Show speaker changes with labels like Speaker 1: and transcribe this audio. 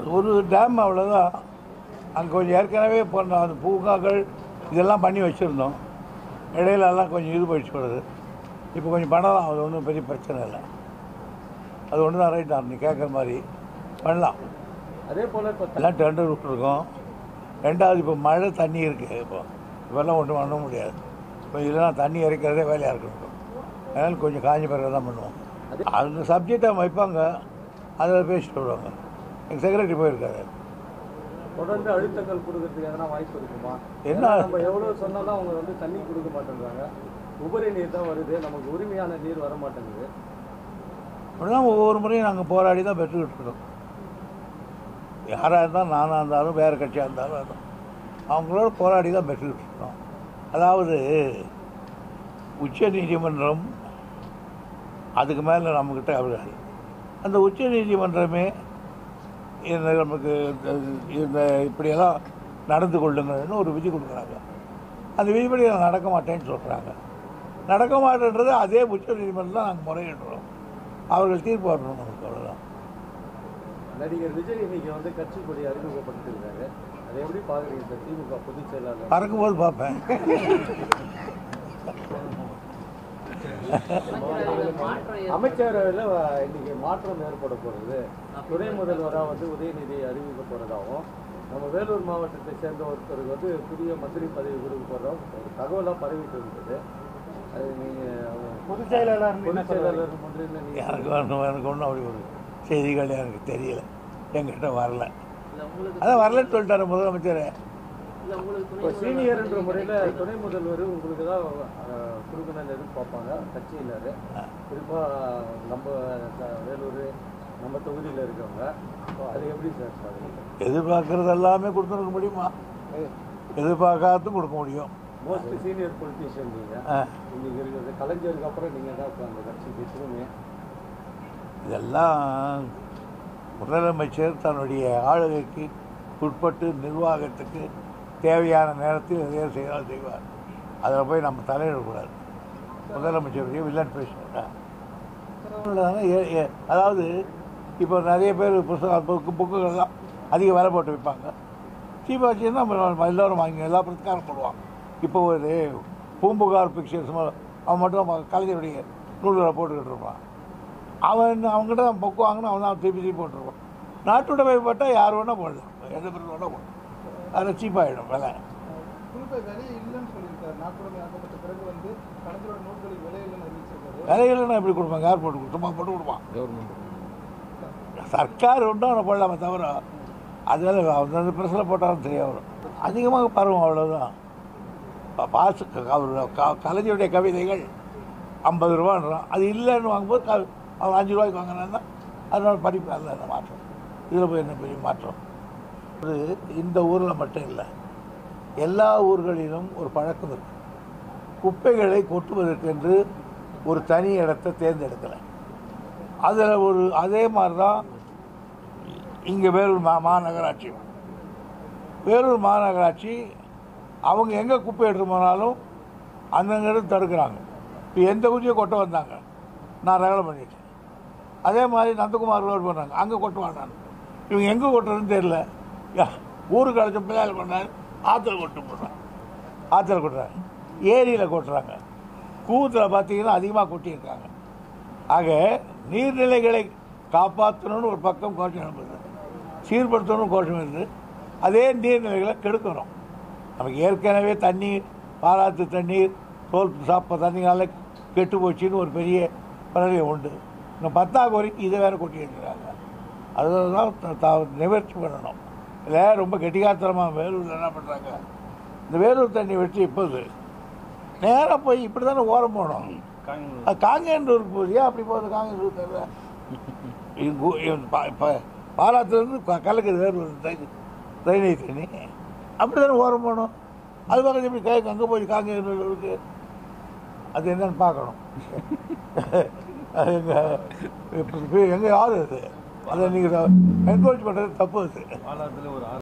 Speaker 1: ஒரு டேம் அவ்வளோதான். அங்கே கொஞ்சம் ஏற்கனவே போன அந்த பூங்காக்கள் இதெல்லாம் பண்ணி வச்சுருந்தோம். இடையிலெல்லாம் கொஞ்சம் இது போயிடுச்சு வருது. இப்போ கொஞ்சம் பண்ணலாம், அது ஒன்றும் பெரிய பிரச்சனை இல்லை. அது ஒன்று தான் ரைட் தான், நீ கேட்குற மாதிரி பண்ணலாம்.
Speaker 2: அதே போல் இப்போ
Speaker 1: எல்லாம் டெண்டர் விட்டுருக்கோம். ரெண்டாவது இப்போ மழை தண்ணி இருக்குது. இப்போல்லாம் ஒன்றும் பண்ண முடியாது. இப்போ இதெல்லாம் தண்ணி இறைக்கிறதே வேலையாக இருக்கணும். அதனால் கொஞ்சம் காஞ்சி பிறகு தான் பண்ணுவோம். அந்த சப்ஜெக்டாக வைப்பாங்க, அதில் பேசிட்டு வருவாங்க. எங்கள் செக்ரட்டரி போயிருக்காரு.
Speaker 2: தொடர்ந்து அழுத்தங்கள் கொடுக்கறதுக்கு எதனா வாய்ப்பு இருக்குமா?
Speaker 1: என்ன
Speaker 2: நம்ம எவ்வளோ சொன்னாலும் அவங்க வந்து தண்ணி கொடுக்க மாட்டேங்கிறாங்க. உபரி நீர் தான் வருது, நமக்கு உரிமையான நீர் வர மாட்டேங்குது.
Speaker 1: அப்படிதான் ஒவ்வொரு முறையும் நாங்கள் போராடி தான் பெற்றுக்கிட்டு இருக்கோம். யாராக இருந்தாலும், நானாக இருந்தாலும், வேறு கட்சியாக இருந்தாலும், அவங்களோட போராடி தான் பெற்றுக்கிட்டு இருக்கோம். அதாவது உச்ச நீதிமன்றம் அதுக்கு மேலே நம்மக்கிட்ட அவர்கள் அந்த உச்ச நீதிமன்றமே நமக்கு இந்த இப்படியெல்லாம் நடந்து கொள்ளுங்கன்னு ஒரு விதி கொடுக்குறாங்க. அந்த விதிப்படி நான் நடக்க மாட்டேன்னு சொல்கிறாங்க. நடக்க மாட்டேன்றது அதே உச்ச நீதிமன்றம் தான் நாங்கள் முறையிடுறோம். அவர்கள் தீர்ப்பு வரணும் நமக்கு, அவ்வளோதான்.
Speaker 2: நடிகர் விஜய் இன்னைக்கு வந்து கட்சி கொடி அறிமுகப்படுத்திருக்காரு. அதை எப்படி பார்க்குறீங்க? திமுக பொதுச் செயலாளர்
Speaker 1: பறக்கும்போது பார்ப்பேன்.
Speaker 2: அமைச்சரவையில் இன்னைக்கு மாற்றம் ஏற்பட போகிறது. துணை முதல்வராக வந்து உதயநிதி அறிவிக்க போகிறதாகவும், நம்ம வேலூர் மாவட்டத்தை சேர்ந்த ஒருத்தருக்கு வந்து புதிய மந்திரி பதவி கொடுக்க போகிறோம் ஒரு தகவலாக பரவிட்டு இருந்தது. அது நீங்கள் பொதுச் செயலாளர் முன்னிலையில்
Speaker 1: எனக்கு ஒன்றும் அப்படி ஒரு செய்திகள் எனக்கு தெரியல, என்கிட்ட வரல. அதான் வரலன்னு சொல்லிட்டாரு முதலமைச்சர்.
Speaker 2: இப்போ சீனியர் என்ற முறையில் துணை முதல்வர் உங்களுக்கு தான் கொடுக்கணும்னு எதிர்பார்ப்பாங்க கட்சியினர். குறிப்பாக நம்ம வேலூர் நம்ம தொகுதியில் இருக்கவங்க. அது எப்படி சார்
Speaker 1: எதிர்பார்க்கறது எல்லாமே கொடுத்துருக்க முடியுமா? எதிர்பார்க்காத கொடுக்க முடியும்.
Speaker 2: மோஸ்ட் சீனியர் பொலிட்டீஷியன் நீங்கள் இன்னைக்கு இருக்கிறது. கலைஞருக்கு அப்புறம் நீங்கள் தான் இப்போ அந்த கட்சிக்கு எதுவுமே.
Speaker 1: இதெல்லாம் முதலமைச்சர் தன்னுடைய ஆளுகைக்கு உட்பட்டு நிர்வாகத்துக்கு தேவையான நேரத்தில் எதையோ செய்தால் செய்வார். அதில் போய் நம்ம தலையிடக்கூடாது. முதலமைச்சருடைய வில்லன் பேசுகிறா. அதாவது இப்போ நிறைய பேர் புக்குகள்லாம் அதிக விலை போட்டு விற்பாங்க. சீப்பாச்சின்னா எல்லோரும் வாங்கி எல்லா பிரச்சனையும் போடுவாங்க. இப்போ ஒரு பூம்புகார் பிக்சர்ஸ் அவன் மட்டும் கலைஞருடைய நூல்களை போட்டுக்கிட்டு இருப்பான். அவங்ககிட்ட தான் பொக்கு வாங்கினா அவன் தான் திருப்பி போட்டுருவான். நாட்டோட போட்டால் யார் வேணால் போடலாம், எந்த பேர் வேணால் போடலாம். அதில் சீப்பாகிடும் விலை. விலை இல்லைன்னா எப்படி கொடுப்பாங்க? யார் போட்டு சும்மா போட்டு கொடுப்பான்? சர்க்கார் ஒன்றும் அவனை போடலாமே தவிர அதில் அந்த பிரச்சனை போட்டாலும் சரியாக வரும். அதிகமாக பரவும், அவ்வளோதான். பாசு அவர் கலைஞருடைய கவிதைகள் 50 ரூபான்றான். அது இல்லைன்னு வாங்கும்போது அவன் 5 ரூபாய்க்கு வாங்கினான்னா அதனால படிப்பு அல்ல என்ன மாற்றம். இதில் போய் என்ன பெரிய மாற்றம்? அது இந்த ஊரில் மட்டும் இல்லை, எல்லா ஊர்களிலும் ஒரு பழக்கம் இருக்குது. குப்பைகளை கொட்டுவதற்கென்று ஒரு தனி இடத்தை தேர்ந்தெடுக்கலை. அதில் ஒரு அதே மாதிரி தான் இங்கே வேலூர் மாநகராட்சி. வேலூர் மாநகராட்சி அவங்க எங்கே குப்பை எடுத்து போனாலும் அந்தங்கிட்ட தடுக்கிறாங்க. இப்போ எந்த குச்சியை கொட்ட வந்தாங்க, நான் ரகலை பண்ணிட்டேன். அதே மாதிரி நந்தகுமார் ரோடு பண்ணாங்க, அங்கே கொட்டுவாங்க. இவங்க எங்கே கொட்டுறதுன்னு தெரியல. ஊருக்கு அழைச்ச பிள்ளைகள் பண்ணாரு, ஆற்றுல கொட்டு போடுறாங்க. ஆற்றுல கொட்டுறாங்க, ஏரியில் கொட்டுறாங்க, கூவத்தில் பார்த்தீங்கன்னா அதிகமாக கொட்டியிருக்காங்க. ஆக நீர்நிலைகளை காப்பாற்றணும்னு ஒரு பக்கம் கோஷம் எழுப்புது, சீர்படுத்தணும்னு கோஷம் இருக்குது. அதே நீர்நிலைகளை கெடுக்கணும். நமக்கு ஏற்கனவே தண்ணீர், பாலாற்று தண்ணீர், தோல் சாப்ப தண்ணினால கெட்டு போச்சுன்னு ஒரு பெரிய பறவை உண்டு. இன்னும் 10ஆவது வரைக்கும் இதை வேறு கொட்டி இருக்கிறாங்க. அதுதான் நிவர்த்தி பண்ணணும். இல்லை ரொம்ப கெட்டிகாத்திரமாக வேலூரில் என்ன பண்ணுறாங்க, இந்த வேலூர் தண்ணி வச்சு இப்போது நேராக போய் இப்படி தானே ஓரம் போகணும். அது காங்கேயனூருக்கு போகுது. ஏன் அப்படி போகுது? காங்கேயனூர் தெரியல. இப்போ பாலாத்துலேருந்து கலக்குது வேலூர் ட்ரைனேஜ் தண்ணி, அப்படி தானே ஓரம் போகணும். அது பக்கத்து எப்படி கேட்க அங்கே போய் காங்கேயனூருக்கு அது என்னன்னு பார்க்கணும். எங்கே யார் அது? அதை நீங்கள் என்கரேஜ் பண்ணுறது தப்பு. அது